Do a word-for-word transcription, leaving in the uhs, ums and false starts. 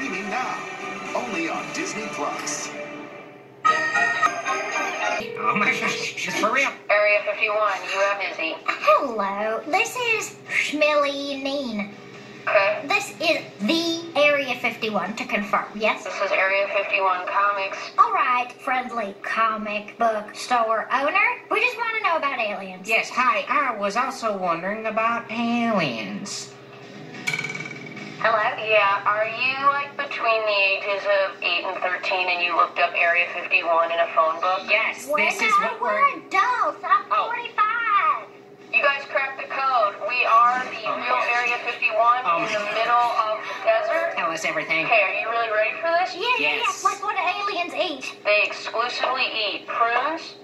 streaming now, only on Disney Plus. Oh my gosh, it's for real. Area fifty-one, you have Izzy. Hello, this is Schmilly-Neen. Okay. This is the Area fifty-one to confirm, yes? This is Area fifty-one Comics. Alright, friendly comic book store owner. We just want to know about aliens. Yes, hi. I was also wondering about aliens. Hello? Yeah, are you like between the ages of eight and thirteen and you looked up Area fifty-one in a phone book? Yes, Well, this is no, what we're we're... adults. I'm Oh. forty-five. You guys cracked the code. We are the real Area fifty-one Oh. in the middle of the desert. Tell us everything. Okay, are you really ready for this? Yeah, yeah, Yes. yeah. Like what do aliens eat? They exclusively eat prunes,